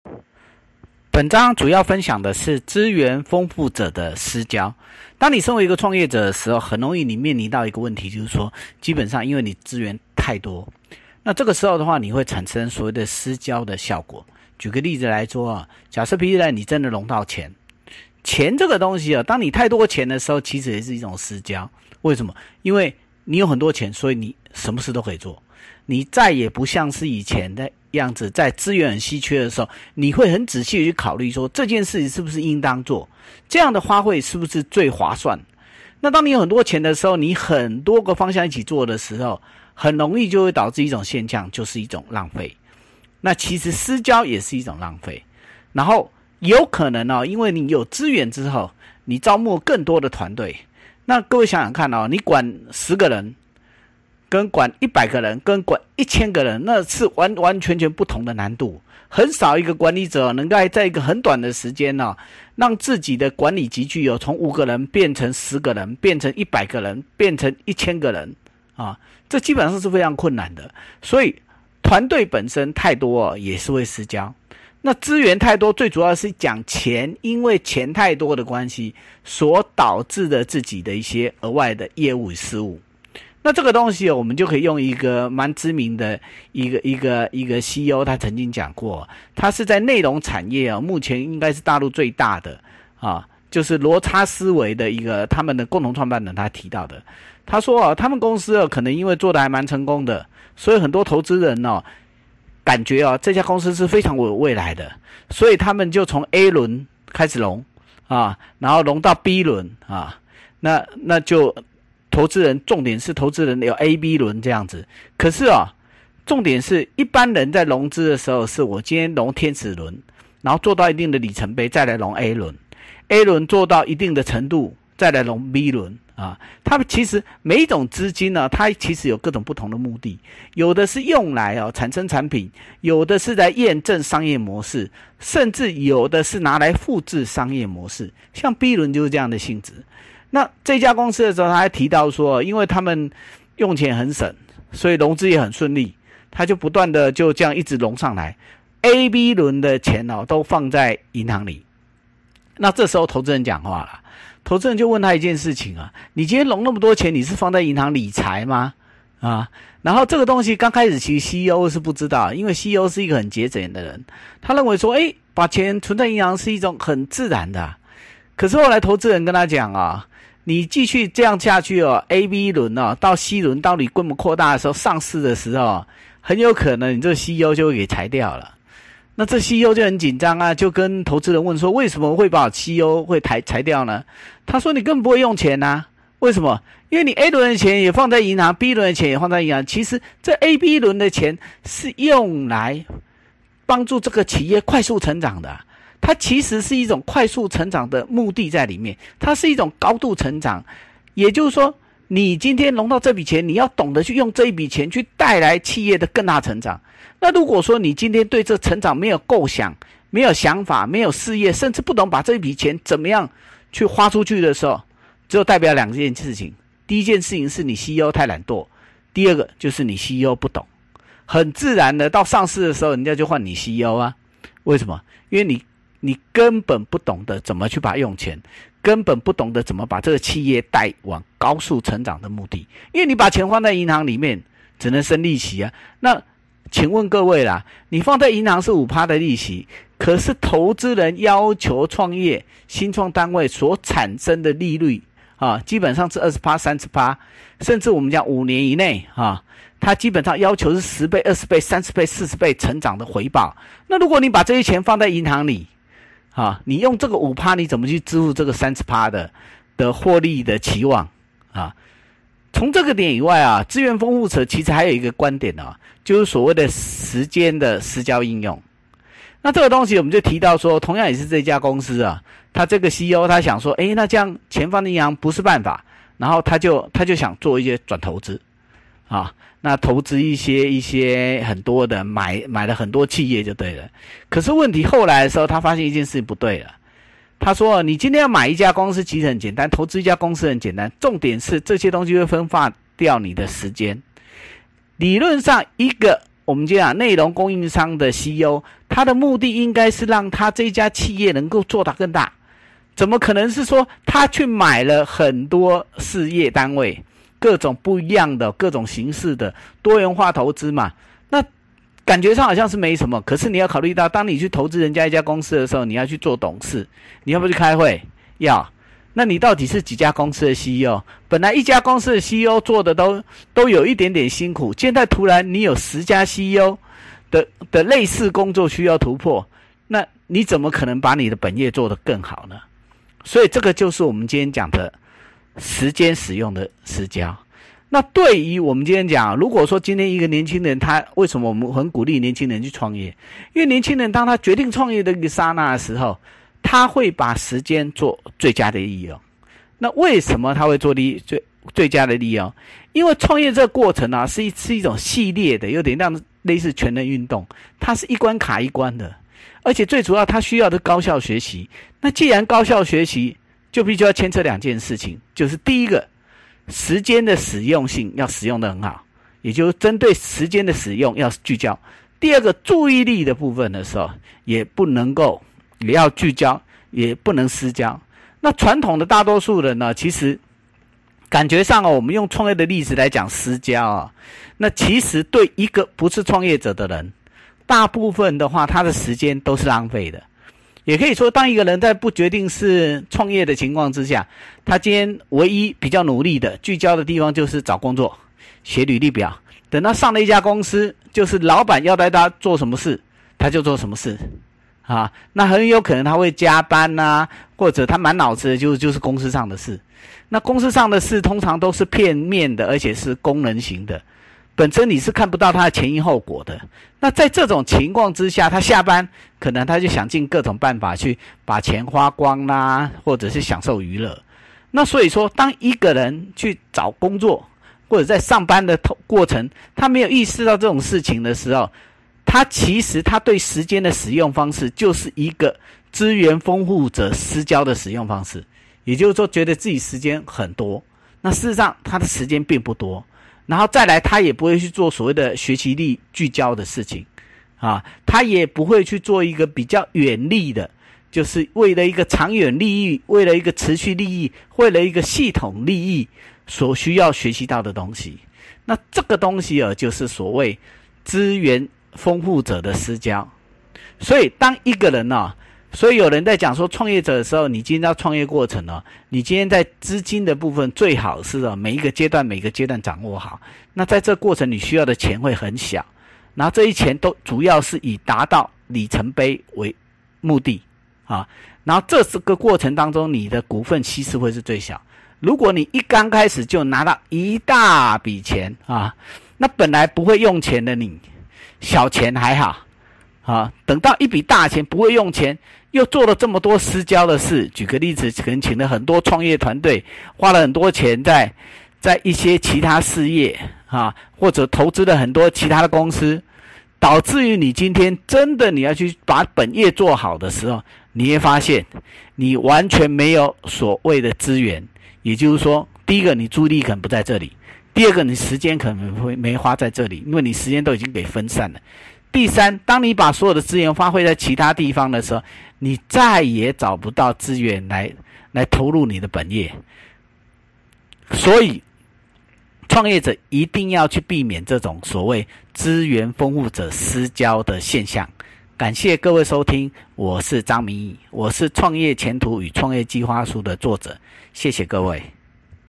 本章主要分享的是资源丰富者的失焦。当你身为一个创业者的时候，很容易你面临到一个问题，就是说基本上因为你资源太多，那这个时候的话你会产生所谓的失焦的效果。举个例子来说啊，假设譬如你真的融到钱这个东西啊，当你太多钱的时候，其实也是一种失焦。为什么？因为你有很多钱，所以你什么事都可以做，你再也不像是以前的样子，在资源很稀缺的时候，你会很仔细的去考虑说这件事情是不是应当做，这样的花费是不是最划算。那当你有很多钱的时候，你很多个方向一起做的时候，很容易就会导致一种现象，就是一种浪费。那其实失焦也是一种浪费。然后有可能因为你有资源之后，你招募更多的团队。那各位想想看你管10个人跟管100个人跟管1000个人，那是完完全全不同的难度。很少一个管理者能够在一个很短的时间让自己的管理集聚从5个人变成10个人，变成100个人，变成1000个人这基本上是非常困难的。所以团队本身太多也是会失焦。那资源太多，最主要是讲钱，因为钱太多的关系，所导致的自己的一些额外的业务失误。那这个东西我们就可以用一个蛮知名的一个 CEO， 他曾经讲过，他是在内容产业目前应该是大陆最大的就是罗差思维的一个他们的共同创办人，他提到的。他说他们公司可能因为做得还蛮成功的，所以很多投资人感觉这家公司是非常有未来的，所以他们就从 A 轮开始融然后融到 B 轮那就投资人，重点是投资人有 A、B 轮这样子。可是重点是一般人在融资的时候，是我今天融天使轮，然后做到一定的里程碑再来融 A 轮，A 轮做到一定的程度再来融 B 轮他们其实每一种资金它其实有各种不同的目的，有的是用来产生产品，有的是来验证商业模式，甚至有的是拿来复制商业模式。像 B 轮就是这样的性质。那这家公司的时候，他还提到说，因为他们用钱很省，所以融资也很顺利，他就不断的就这样一直融上来。A、B 轮的钱都放在银行里。那这时候投资人讲话了。投资人就问他一件事情你今天融那么多钱，你是放在银行理财吗？然后这个东西刚开始其实 CEO 是不知道，因为 CEO 是一个很节俭的人，他认为说把钱存在银行是一种很自然的可是后来投资人跟他讲你继续这样下去A、B 轮到 C 轮到你规模扩大的时候，上市的时候很有可能你这个 CEO 就会给裁掉了。那这 CEO 就很紧张就跟投资人问说，为什么会把 CEO 会裁掉呢？他说你根本不会用钱为什么？因为你 A 轮的钱也放在银行， B 轮的钱也放在银行，其实这 A、B 轮的钱是用来帮助这个企业快速成长的它其实是一种快速成长的目的在里面，它是一种高度成长。也就是说你今天融到这笔钱，你要懂得去用这一笔钱去带来企业的更大成长。那如果说你今天对这成长没有构想，没有想法，没有事业，甚至不懂把这笔钱怎么样去花出去的时候，只有代表两件事情。第一件事情是你 CEO 太懒惰，第二个就是你 CEO 不懂。很自然的到上市的时候，人家就换你 CEO 为什么？因为你根本不懂得怎么去把它用钱，根本不懂得怎么把这个企业带往高速成长的目的。因为你把钱放在银行里面只能生利息那请问各位啦，你放在银行是 5% 的利息，可是投资人要求创业新创单位所产生的利率基本上是 20%、30%， 甚至我们讲5年以内它基本上要求是10倍、20倍、30倍、40倍成长的回报。那如果你把这些钱放在银行里你用这个 5%， 你怎么去支付这个 30% 的获利的期望从这个点以外资源丰富者其实还有一个观点就是所谓的时间的失焦应用。那这个东西我们就提到说，同样也是这家公司他这个 CEO 他想说那这样钱放在银行不是办法，然后他就想做一些转投资那投资一些很多的买了很多企业就对了。可是问题后来的时候，他发现一件事情不对了。他说你今天要买一家公司其实很简单，投资一家公司很简单，重点是这些东西会分化掉你的时间。理论上一个我们讲内容供应商的 CEO， 他的目的应该是让他这家企业能够做得更大，怎么可能是说他去买了很多事业单位，各种不一样的各种形式的多元化投资嘛？那感觉上好像是没什么，可是你要考虑到，当你去投资人家一家公司的时候，你要去做董事，你要不要去开会？要。那你到底是几家公司的 CEO？ 本来一家公司的 CEO 做的都有一点点辛苦，现在突然你有10家 CEO 的类似工作需要突破，那你怎么可能把你的本业做得更好呢？所以这个就是我们今天讲的时间使用的失焦。那对于我们今天讲，如果说今天一个年轻人，他为什么我们很鼓励年轻人去创业？因为年轻人当他决定创业的一个刹那的时候，他会把时间做最佳的利用。那为什么他会做最佳的利用？因为创业这个过程啊，是一种系列的，有点类似全能运动，它是一关卡一关的，而且最主要它需要的高效学习。那既然高效学习，就必须要牵扯2件事情，就是第一个，时间的使用性要使用得很好，也就是针对时间的使用要聚焦。第二个，注意力的部分的时候，也要聚焦，也不能失焦。那传统的大多数人呢，其实感觉上我们用创业的例子来讲失焦啊，那其实对一个不是创业者的人，大部分的话他的时间都是浪费的。也可以说，当一个人在不决定是创业的情况之下，他今天唯一比较努力的聚焦的地方就是找工作，写履历表。等他上了一家公司，就是老板要带他做什么事，他就做什么事啊。那很有可能他会加班啊，或者他满脑子的就是公司上的事。那公司上的事通常都是片面的，而且是功能型的，本身你是看不到它的前因后果的。那在这种情况之下，他下班可能他就想尽各种办法去把钱花光啦，或者是享受娱乐。那所以说，当一个人去找工作或者在上班的过程，他没有意识到这种事情的时候，其实他对时间的使用方式就是一个资源丰富者失焦的使用方式。也就是说，觉得自己时间很多，那事实上他的时间并不多。然后再来，他也不会去做所谓的学习力聚焦的事情啊，他也不会去做一个比较远利的，就是为了一个长远利益，为了一个持续利益，为了一个系统利益所需要学习到的东西。那这个东西就是所谓资源丰富者的失焦。所以当一个人所以有人在讲说创业者的时候，你今天要创业过程你今天在资金的部分最好是每一个阶段掌握好。那在这过程你需要的钱会很小，然后这一钱都主要是以达到里程碑为目的啊。然后这个过程当中，你的股份稀释会是最小。如果你一刚开始就拿到一大笔钱啊，那本来不会用钱的你，小钱还好啊，等到一笔大钱不会用钱，又做了这么多失焦的事。举个例子，可能请了很多创业团队，花了很多钱在一些其他事业啊，或者投资了很多其他的公司，导致于你今天真的你要去把本业做好的时候，你会发现你完全没有所谓的资源。也就是说，第一个你注意力可能不在这里，第二个你时间可能会没花在这里，因为你时间都已经给分散了。第三，当你把所有的资源发挥在其他地方的时候，你再也找不到资源来投入你的本业。所以创业者一定要去避免这种所谓资源丰富者失焦的现象。感谢各位收听，我是张明义，我是创业前途与创业计划书的作者，谢谢各位。